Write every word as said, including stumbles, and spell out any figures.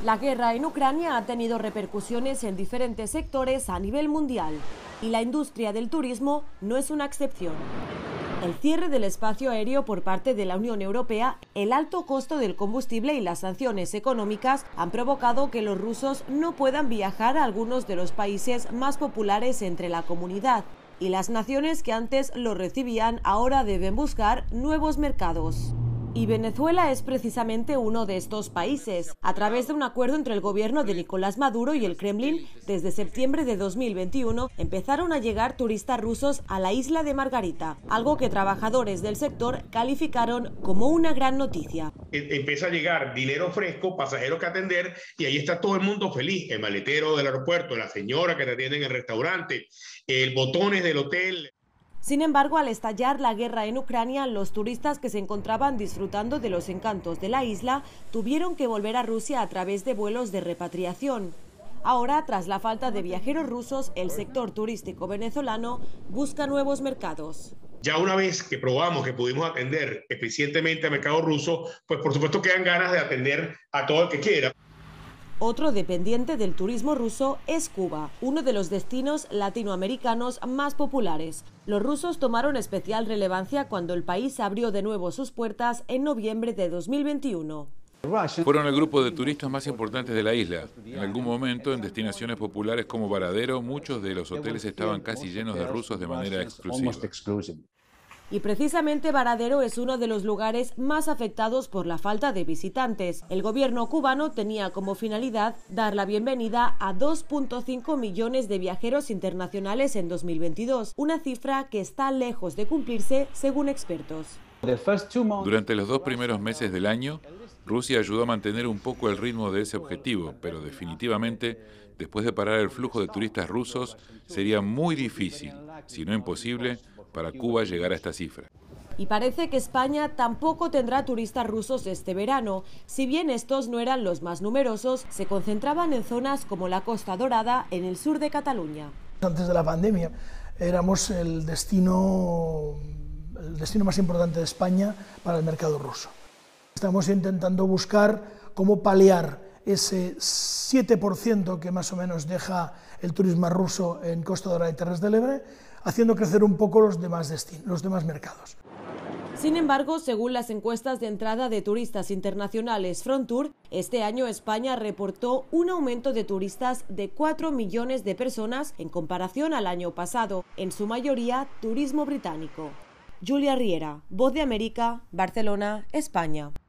La guerra en Ucrania ha tenido repercusiones en diferentes sectores a nivel mundial y la industria del turismo no es una excepción. El cierre del espacio aéreo por parte de la Unión Europea, el alto costo del combustible y las sanciones económicas han provocado que los rusos no puedan viajar a algunos de los países más populares entre la comunidad, y las naciones que antes los recibían ahora deben buscar nuevos mercados. Y Venezuela es precisamente uno de estos países. A través de un acuerdo entre el gobierno de Nicolás Maduro y el Kremlin, desde septiembre de dos mil veintiuno empezaron a llegar turistas rusos a la isla de Margarita, algo que trabajadores del sector calificaron como una gran noticia. Empieza a llegar dinero fresco, pasajeros que atender, y ahí está todo el mundo feliz. El maletero del aeropuerto, la señora que te atiende en el restaurante, el botones del hotel. Sin embargo, al estallar la guerra en Ucrania, los turistas que se encontraban disfrutando de los encantos de la isla tuvieron que volver a Rusia a través de vuelos de repatriación. Ahora, tras la falta de viajeros rusos, el sector turístico venezolano busca nuevos mercados. Ya una vez que probamos que pudimos atender eficientemente al mercado ruso, pues por supuesto quedan ganas de atender a todo el que quiera. Otro dependiente del turismo ruso es Cuba, uno de los destinos latinoamericanos más populares. Los rusos tomaron especial relevancia cuando el país abrió de nuevo sus puertas en noviembre de dos mil veintiuno. Fueron el grupo de turistas más importantes de la isla. En algún momento, en destinaciones populares como Varadero, muchos de los hoteles estaban casi llenos de rusos de manera exclusiva. Y precisamente Varadero es uno de los lugares más afectados por la falta de visitantes. El gobierno cubano tenía como finalidad dar la bienvenida a dos punto cinco millones de viajeros internacionales en dos mil veintidós, una cifra que está lejos de cumplirse según expertos. Durante los dos primeros meses del año, Rusia ayudó a mantener un poco el ritmo de ese objetivo, pero definitivamente, después de parar el flujo de turistas rusos, sería muy difícil, si no imposible, para Cuba llegar a esta cifra. Y parece que España tampoco tendrá turistas rusos este verano. Si bien estos no eran los más numerosos, se concentraban en zonas como la Costa Dorada, en el sur de Cataluña. Antes de la pandemia éramos el destino, el destino más importante de España para el mercado ruso. Estamos intentando buscar cómo paliar ese siete por ciento que más o menos deja el turismo ruso en Costa Dorada y Terres del Ebre, haciendo crecer un poco los demás destinos, los demás mercados. Sin embargo, según las encuestas de entrada de turistas internacionales Frontour, este año España reportó un aumento de turistas de cuatro millones de personas en comparación al año pasado, en su mayoría turismo británico. Julia Riera, Voz de América, Barcelona, España.